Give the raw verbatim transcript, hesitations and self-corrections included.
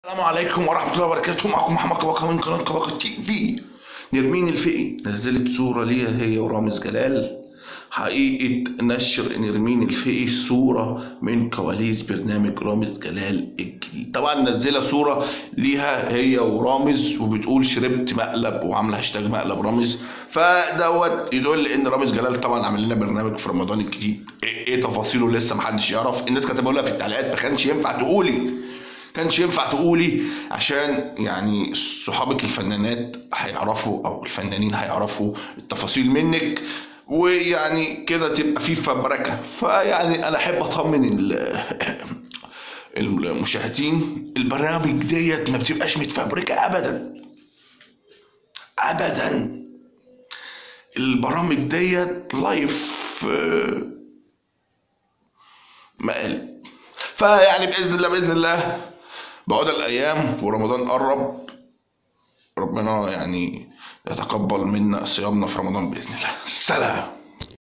السلام عليكم ورحمة الله وبركاته. معكم محمد كباكا من قناة كباكا تي في. نرمين الفقي نزلت صورة ليها هي ورامز جلال. حقيقة نشر نرمين الفقي صورة من كواليس برنامج رامز جلال الجديد. طبعا نزلة صورة ليها هي ورامز وبتقول شربت مقلب وعاملة هاشتاج مقلب رامز، فدوت يدل ان رامز جلال طبعا عامل لنا برنامج في رمضان الجديد. ايه, إيه تفاصيله لسه محدش يعرف. الناس كانت بتقولها في التعليقات ما كانش ينفع تقولي كانش ينفع تقولي عشان يعني صحابك الفنانات هيعرفوا او الفنانين هيعرفوا التفاصيل منك، ويعني كده تبقى في فبركه. فيعني انا احب اطمن المشاهدين، البرامج ديت ما بتبقاش متفبركه ابدا ابدا. البرامج ديت لايف مقالب. فيعني باذن الله باذن الله بعد الايام ورمضان قرب، ربنا يعني يتقبل منا صيامنا في رمضان باذن الله. سلام.